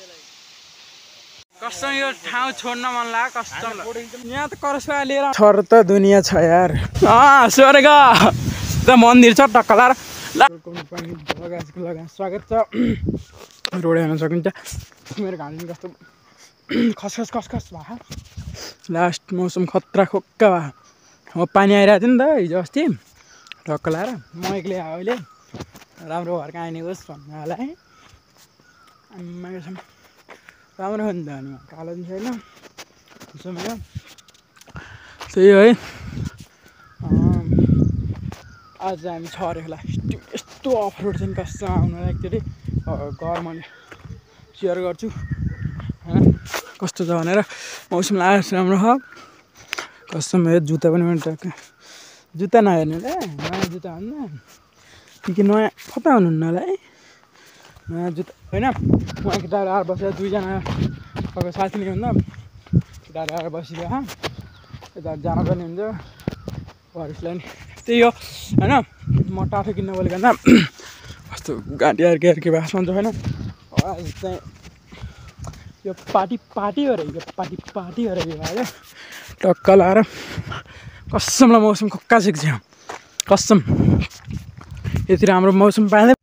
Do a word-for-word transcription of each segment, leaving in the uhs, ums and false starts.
कस्तो यो ठाउँ छोड्न मन लाग्यो कस्तो यहाँ त करसुवा लिएर छोर त दुनियाँ छ यार अँ स्वर्ग त मन्दिर छ टक्क लाएर लगा स्वागत छ रोड हेर्न सकिन्छ मेरो घाम कस्तो खसखस खसखस भयो लास्ट मौसम खतरा खोक्का भयो अब पानी आइरहेको थियो नि त हिजो अस्ति टक्क लाएर म एक्लै आयो अहिले राम्रो भएर कहाँ आइने होस् भन्नु होला है आम्माको छन् राम्रो हो नि त अनि कालो पनि छैन समय त्यही हो है आज हामी छरे होला यस्तो अफ रोड चाहिँ कस्तो आउनुलाई एकचोटि घर मैले सेयर गर्छु होइन कस्तो छ भनेर मौसम लास्ट राम्रो छ कस्तो मेरो जुत्ता पनि मैले ट्याक्क जुत्ता नहेर्नु ल नयाँ जुत्ता भन्दा के नयाँ कता हुनुहुन्न होला है नयाँ जुत्ता होइन उहाँ केटाहरू आएर बसेर दुईजना अब साथी नै भन्दा केटाहरू आएर बसिदियो हा यता जानुपर्ने हुन्छ भरिसलाई नि त्यही हो होइन म टाठो किन्न बोलेको भन्दा कस्तो गाडीहरू के के भएको हुन्छ होइन आज चाहिँ यो पार्टी पार्टी हो अरे यो पार्टी पार्टी हो अरे यो भयो टक्क लाएर कसमलाई मौसम खक्का छ कसम यति राम्रो मौसम पाएन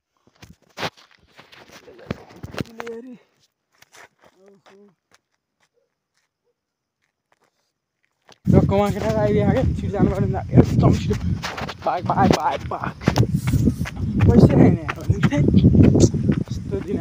टक्क उहाँ केटाहरू आइदिएको क्या छिटो जानु पर्ने एकदम छिटो पाक पाक पाक पाक पैसा आएन यस्तो दिन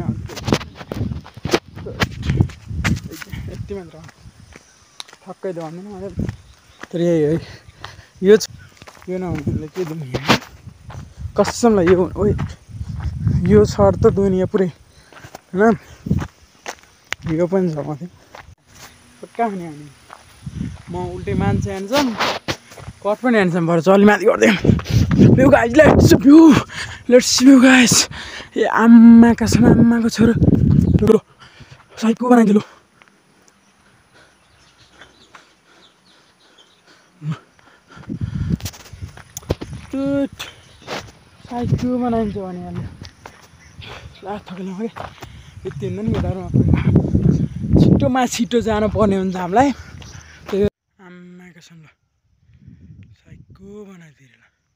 यति मात्र ठक्कै त भन्दैन मलाई तर यही है यो यो नहुनेले के दुनियाँ कसमलाई यो ओ यो छर त दुनियाँ पुरै होइन यो पनि छ माथि कहाँ हुने हामी म उल्टै मान्छे ह्यान्डसम कट पनि ह्यान्डसम भएर चलि माथि गरिदिएँ view guys let's view let's view guys ए आम्मा कसम आम्माको छोरो लु साइको बनाइदियो लु साइको बनाइन्छ भने अहिले लास्ट थकिलो है यति हुँदैन नि केटाहरूमा छिटोमा छिटो जानु पर्ने हुन्छ हामीलाई त्यही आम्मा कसम ल साइको बनाइदिएर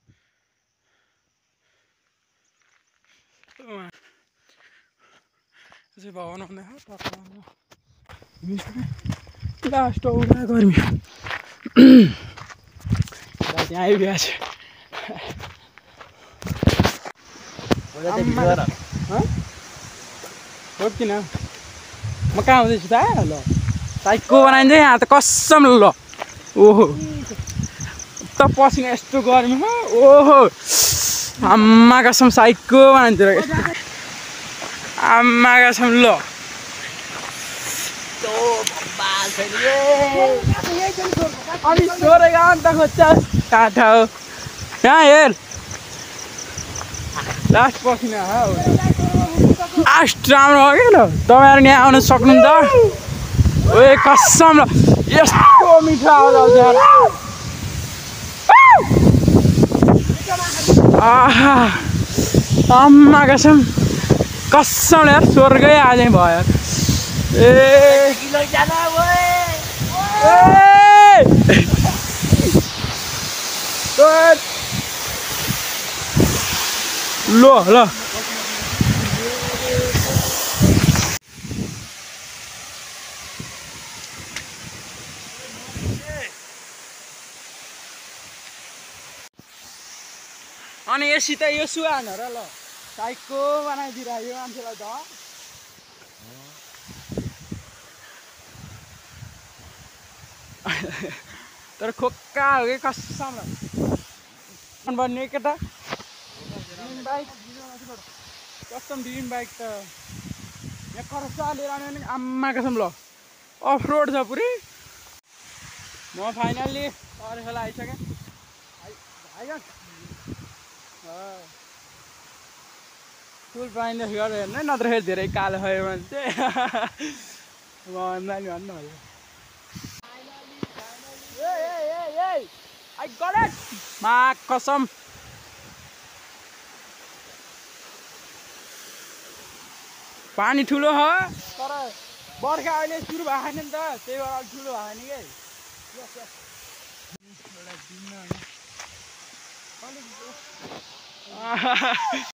ल भवन हुँदैन लास्ट औला गर्मी त्यहाँ आइपुगेको छ हो किन म कहाँ आउँदैछु त ल साइको बनाइन्छ यहाँ त कसम ल ओहो त पसिना यस्तो गर्मी हो ओहो आम्मा कसम साइको बनाइन्छ आम्मा कसम ल अनि सोरेको अन्त खोज्छ काठा हो यहाँ हेर लास्ट पसिना हो लास्ट राम्रो हो कि ल तपाईँहरू यहाँ आउन सक्नुहुन्छ ओ कसम ल यस्तो मिठो आवाज आउँछ आहा आम्मा कसम कसम यार स्वर्गै आजै भयो ए ल ल अनि यसी त यो सुहान र ल साइको बनाइदिइरह्यो मान्छेलाई त तर खोक्का हो कि कसम भन्ने केटा बाइक कस्टम ड्रिम बाइक त यहाँ खर्चा लिएर आउने भने आम्मा कसम ल अफ रोड छ पुरै म फाइनल्ली अरेखेला आइसकेँ फुल पाइन्छ गरेर हेर्नु नत्र धेरै कालो भयो भने चाहिँ भन्दा नि भन्नु भयो I got it! मा कसम पानी ठुलो हो तर बर्खा अहिले सुरु भएको छैन नि त त्यही भएर अलिक ठुलो भएको छैन कि एउटा